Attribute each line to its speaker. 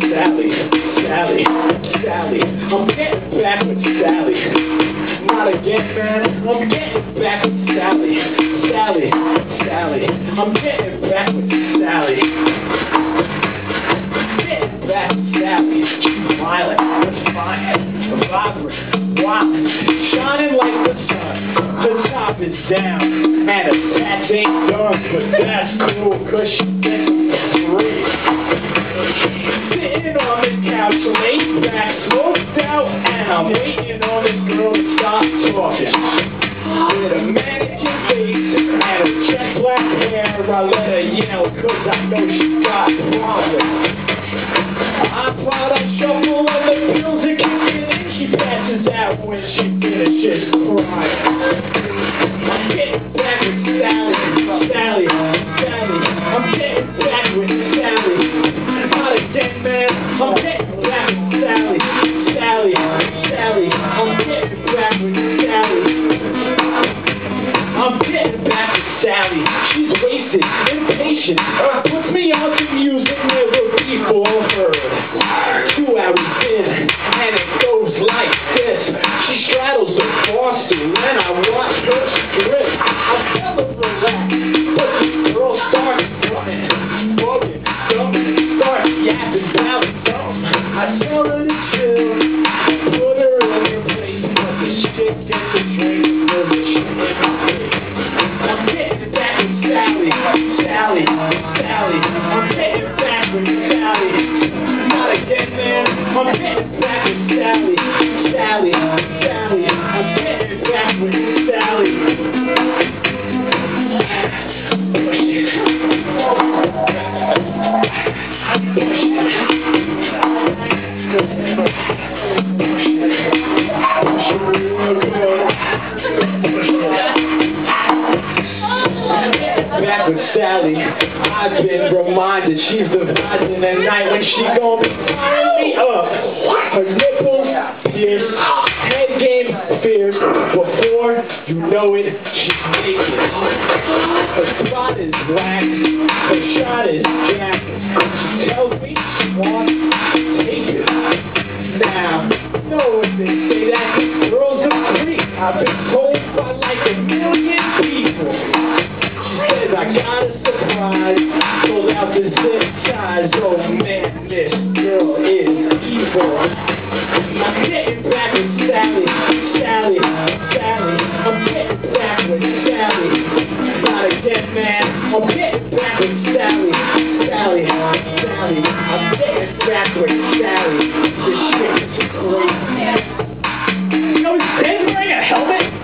Speaker 1: Sally, Sally, Sally. I'm getting back with Sally. Not again, man. I'm getting back with Sally, Sally, Sally. I'm getting back with Sally. Getting back with Sally. She's smiling, defiant, vibrant, wild, shining like the sun. The top is down, and the patch ain't done, but that's cool, 'cause she gets free. Sitting on the couch, laid back, smoked out, and I'm waiting on this girl to stop talking. With a mannequin face and a jet black hair, I let her yell, 'cause I know she got problems. I thought I'd shuffle on the pills and kick it, and she passes out when she finishes crying. I'm getting back with Sally, Sally, Sally. I'm getting back with Sally. Not again, man. I'm getting back with Sally, Sally, Sally. I'm getting back with Sally. I'm getting back with Sally. She's wasted, impatient. Puts me on to music never before heard. 2 hours in, and it goes like this. She straddles the bar stool, and I watch her strip. I tell her relax, but this girl starts running, bugging, dumping, starts yapping down the dump. I tell her to chill, put her in her place, but the shit gets a drink for the shit in my face. I'm getting back with Sally, Sally, Sally. I'm getting back with Sally. Not again, man. I'm getting back with Sally, Sally, Sally. I'm getting back with Sally. Back with Sally, I've been reminded she's the virgin at night when she gon' be firing me up. Her nipples pierced, head game fierce. Before you know it, she's naked. Her spot is black, her shot is jacked. She tells me she wants to take it. Now, no one they say that this girl's a freak. I've been told by like 1,000,000 people. Says I got a surprise, sold out the zip ties. Oh man, this girl is evil. I'm getting back with Sally, Sally, Sally. I'm getting back with Sally. Not again, man. I'm getting back with Sally, Sally, Sally. I'm getting back with Sally. This shit is crazy. You know, he's wearing a helmet.